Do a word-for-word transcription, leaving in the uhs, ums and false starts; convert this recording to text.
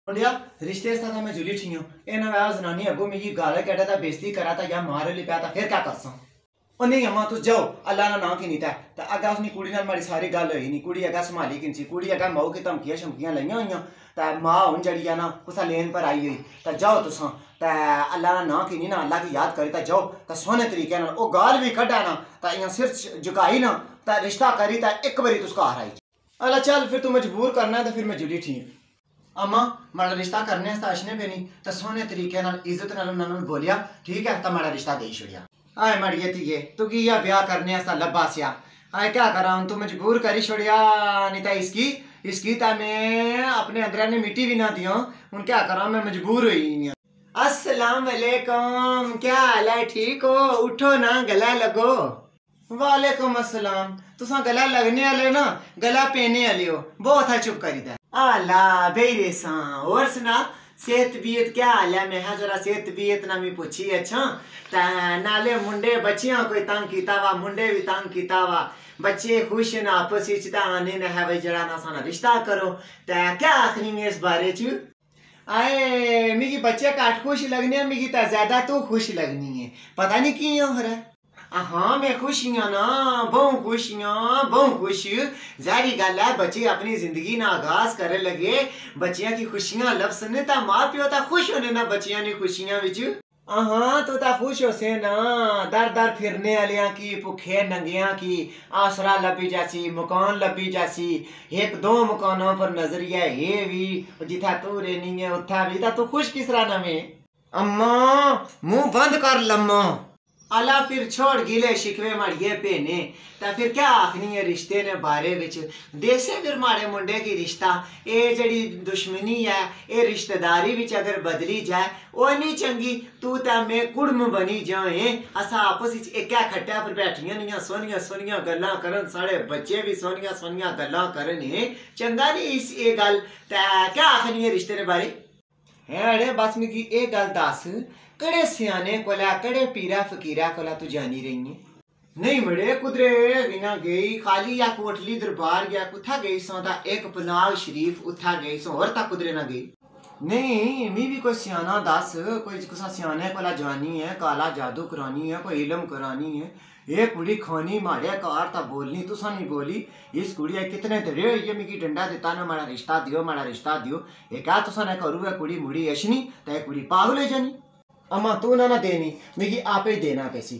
मुंडिया रिश्ते साथ मैं जुली छी हूं एना वा जनानी अगो मेरी गाले कटा था बेइज्जती करा था या मारे ले पाया था फिर क्या करसा ओ नहीं अम्मा तू जाओ अल्लाह ना ना की नीता ता अगा उसनी कुड़ी नाल मारी सारी गल होई नहीं कुड़ी अगा संभाली किंसी कुड़ी अगा माऊ की धमकियां शमकियां लईयां होईयां ता मां हुन जड़ी आ ना कुसा लेन पर आई हुई ता जाओ तुसा ता अल्लाह ना ना की नहीं ना अल्लाह की याद करी ता जाओ ता सोने तरीके नाल ओ गाल भी कढा ना ता इयां सिर झुकाई ना ता रिश्ता करी ता एक बारी तुस घर आई अल्लाह चल फिर तू मजबूर करना है तो फिर मैं जुली ठीक अम्मा माड़ा रिश्ता करने अशने पे नहीं तो सोने तरीके नाल इज्जत नाल उन्होंने बोलिया ठीक है तो माड़ा रिश्ता दे छुड़िया आए मड़िए थी तू की या ब्याह करने लब्बा सिया आए क्या करा हूं तू मजबूर करी छोड़िया नहीं तो इसकी इसकी ता मैं अपने अंदर ने मिट्टी भी ना दियो हूं क्या करा मैं मजबूर हुई। अस्सलाम वालेकुम क्या हाल है ठीक हो उठो ना गला लगो। वालेकुम अस्सलाम तुसा गला लगने वाले ना गला पहने वाले हो बहुत है चुप करी दा आला बेरे सा और सुना सेहत बीयत क्या हाल है मैं जरा सेहत बीयत ना मी पूछी अच्छा ता नाले मुंडे बच्चियां कोई तंग कीता वा मुंडे भी तंग कीता वा बच्चे खुश न आपस विच ता आने न है भाई जरा ना साना रिश्ता करो ता क्या आखनी में इस बारे च आए मिगी बच्चे काट खुश लगने मिगी ता ज्यादा तो खुश लगनी है पता नहीं क्यों हो रहा है। हाँ मैं खुश हूं ना बहुत खुश हूं बहुत खुश जारी गल है बच्चे अपनी जिंदगी ना आगाज करे लगे बच्चियां की खुशियां लफ्स ने ता मां प्यो ता खुश होने ना बच्चियां नी खुशियां विच हाँ तो ता खुश हो से ना दर दर फिरने वालियां की भुखे नंगियां की आसरा लभी जासी मकान लभी जासी एक दो मकानों पर नजरिया ये भी जिथा तू रहनी है उथा भी ता तू खुश किस तरह ना में अम्मा मुंह बंद कर लम्मा अला फिर छोड़ गिले शिकवे मड़िए पेने ता फिर क्या आखनी है रिश्ते ने बारे विच देसे फिर माड़े मुंडे की रिश्ता ए जड़ी दुश्मनी है ए रिश्तेदारी विच अगर बदली जाए ओ नहीं चंगी तू ता मैं कुड़म बनी जाए असा आपस विच एक खट्टा पर बैठियां नियां सोनियां सोनियां गल्लां करन साढ़े बच्चे भी सोनियां सोनियां गल्लां करन चंगा नहीं इस ए गल ता क्या आखनी है रिश्ते ने बारे है अड़े बस मिगी ए गल दस कड़े सियाने कोला कड़े पीरा फकीरा कोला तू जानी रही है नहीं बड़े कुदरे बिना गई खाली या कोटली दरबार गया कुथा गई सो ता एक पनाग शरीफ उठा गई सो और ता कुदरे ना गई नहीं मी भी कोई सियाना दस कोई कुसा सियाने कोला जानी है काला जादू करानी है कोई इलम करानी है ये कुड़ी खानी मारे कार ता बोलनी तुसा नहीं बोली इस कुड़ी कितने तेरे ये मिगी डंडा देता ना मारा रिश्ता दियो मारा रिश्ता दियो ये क्या तुसा ने करू है कुड़ी मुड़ी अशनी ते कुड़ी पागल है जानी अम्मा तू ना ना देनी मिगी आपे देना पैसी।